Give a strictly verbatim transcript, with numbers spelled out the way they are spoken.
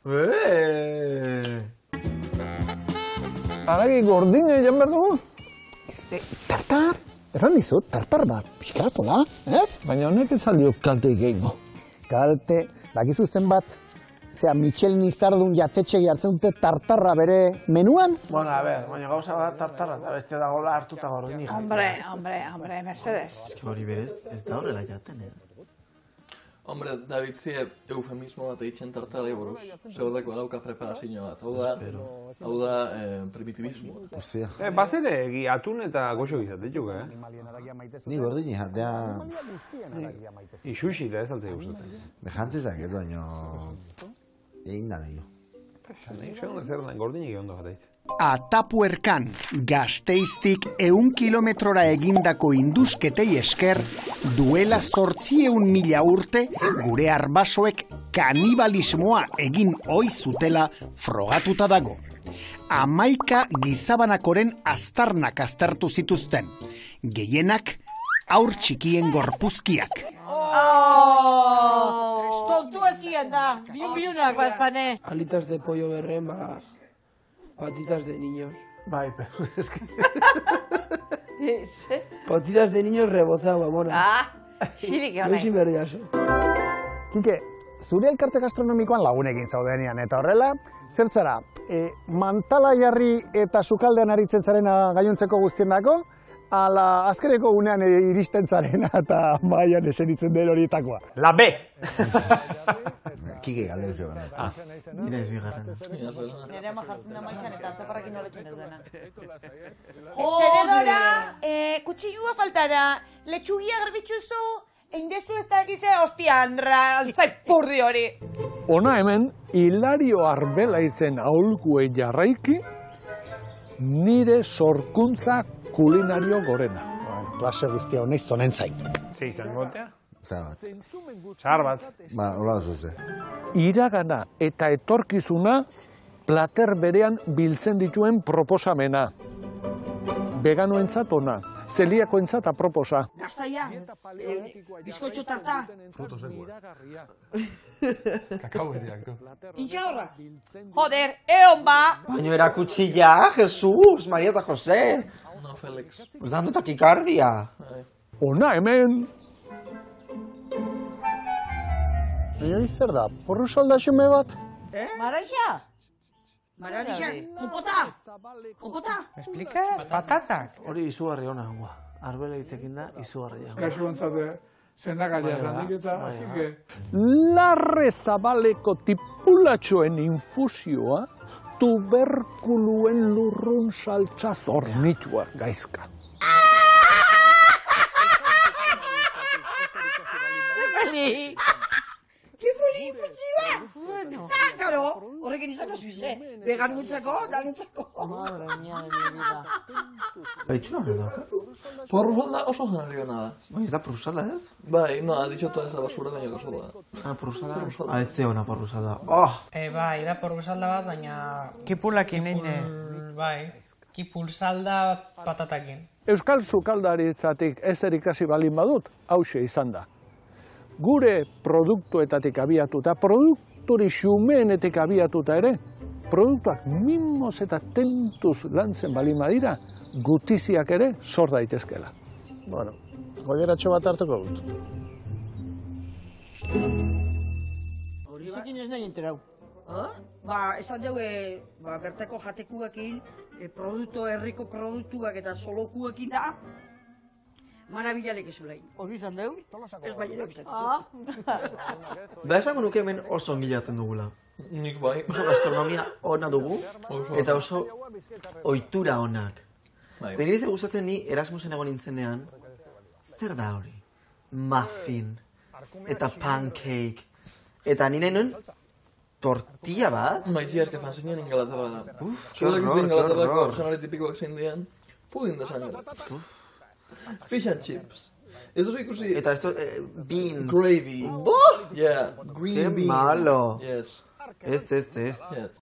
Aragi gordine jan behar dugu? Tartar? Erran dizut, tartar bat, pixkatola, ez? Baina honek ez aldio kalte gehiago. Kalte, bakizu zenbat, zera Michelin izardun jatetxegi hartzen dute tartarra bere menuan? Bueno, a ver, baina gauza bat tartarra, eta beste dagoela hartuta gordini. Hombre, hombre, hombre, mesedez. Ez que hori berez, ez da horrela jaten, ez? Hombre, David zie eufemismo bat eitzen tartari buruz. Zeudeko dauka preparazio bat. Hau da, hau da primitibismo. Ostia. Bazere, atun eta goxo gizatetuk, eh? Ni gordini jatea... Ixuxi da ez altzei gustatzen. Bejantzizak ez baino... Egin da nahi. Segun ez erdan, gordini gehondo jateit. Atapuerkan, Gasteiztik eun kilometrora egindako indusketei esker, duela zortzieun mila urte, gure arbasoek kanibalismoa egin ohi zutela frogatuta dago. Hamaika gizabanakoren aztarnak aztertu zituzten, gehienak haur txikien gorpuzkiak. Tontu ezien da, biun-biunak bazpane. Alitas de pollo berren, ba... Patitas de niños. Bai, pero es que... Patitas de niños rebozado, amona. Ah, xirik honek. Luisi berriaso. Kike, zure elkarte gastronomikoan lagunekin zaudenean, eta horrela, zertzara, e, mantala jarri eta sukaldean aritzen zarena gainontzeko guztien dako, ala azkereko gunean iristen zarena eta maian eseritzen den horietakoa. La B! Kike galdera zio gana. Ah. Nire ez bigarren. Nire ama jartzen da maitxan eta atzaparrakin noletzen dudana. Tenedora, kutsilua faltara, letxugia garbitxuzu, eindezu ez da egize, ostia, Andra, altzai purdi hori. Ona hemen, Hilario Arbelaitzen aholkue jarraiki, nire sorkuntza kulinario gorena. Klase guztia honeiz zonen zain. Ze izan gotea? Zara bat. Zahar bat. Ba, hola oso ze. Iragana eta etorkizuna plater berean biltzen dituen proposamena. Veganoentzat ona, zeliakoentzat aproposa. Gaztaia, bizkotxo tarta. Fruto seko. Kakao ediak, du. Intxa horra. Joder, eon ba! Baina erakutsi ja, Jesus, Maria eta Jose. No, Felix. Ez dando takikardia. Ona hemen! Hori zer da, porru salda xume bat? Eh? Maraixa? Maraixa, jopota! Jopota! Explikaz? Patatak? Hori izugarri hona, hua. Arbela hitzekin da, izugarria. Kasu ontzate, zendakalia zanik eta, así que... Larre zabaleko tipulatxoen infusioa, tuberkuluen lurrun saltza zornitua gaizka. Zepeli! Kipuli, putziba! Bueno. Ah, karo, horrekin izan da suize. Vegan gutzako, laguntzako. Madre mía de mi vida. Baitxuna hori dauka? Porrusalda oso janariona da. Bai, ez da porrusalda ez? Bai, no, ha dicho toda esa basura de la soda. Ah, porrusalda? Ah, ez zeona porrusalda. Oh! Eh, bai, da porrusalda bat, baina... Kipulakin egin. Bai, kipulsalda patatakin. Euskal sukaldaritzatik ezer ikasi balin badut, hauxe izan da. Gure produktuetatik abiatuta, produkturi xumeenetik abiatuta ere, produktuak mimoz eta tentuz lantzen balin badira, gutiziak ere sor daitezkela. Bueno, goieratxo bat hartuko dut. Horizekin ez nahi enterau. Ba, esan dugu, ba, bertako jatekuekin, produktu, herriko produktuak eta solokuekin da, marabillarek ezulei. Hori izan dugu? Ez baina bizatzu. Da esango nuke hemen oso ongi jaten dugula. Nik bai. Oso gastronomia ona dugu, eta oso ohitura onak. Zer nire gustatzen ni Erasmusen egon nintzenean, zer da hori? Muffin, eta pancake, eta nire nuen tortilla bat? Maitxia, eske fanzinen Ingalaterra da. Uf, que horror, que horror. Janari tipikoak zein dian, pudin da sangre. Fish and chips. Ez duzu ikusi... Eta esto, eh, beans. Gravy. Oh! Yeah, green Qué bean. malo. Yes. Ez, ez, ez. Yeah.